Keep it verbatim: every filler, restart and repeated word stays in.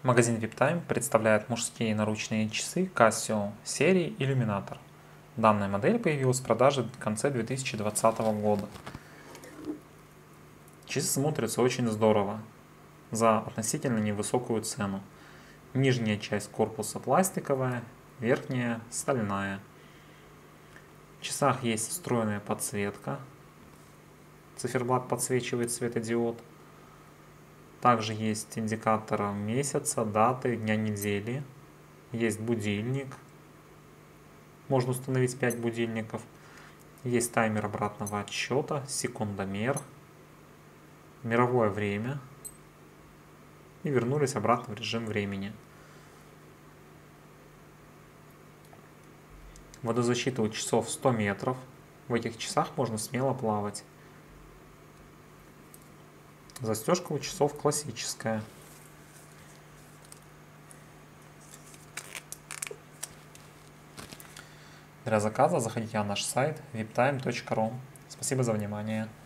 Магазин VIPtime представляет мужские наручные часы Casio серии Illuminator. Данная модель появилась в продаже в конце две тысячи двадцатого года. Часы смотрятся очень здорово за относительно невысокую цену. Нижняя часть корпуса пластиковая, верхняя стальная. В часах есть встроенная подсветка. Циферблат подсвечивает светодиод. Также есть индикатор месяца, даты, дня недели. Есть будильник. Можно установить пять будильников. Есть таймер обратного отсчета, секундомер, мировое время. И вернулись обратно в режим времени. Водозащита у часов сто метров. В этих часах можно смело плавать. Застежка у часов классическая. Для заказа заходите на наш сайт виптайм точка ру. Спасибо за внимание.